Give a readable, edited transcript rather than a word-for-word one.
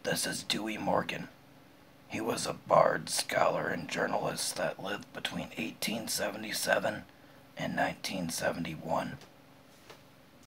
This is Dewi Morgan. He was a bard, scholar, and journalist that lived between 1877 and 1971.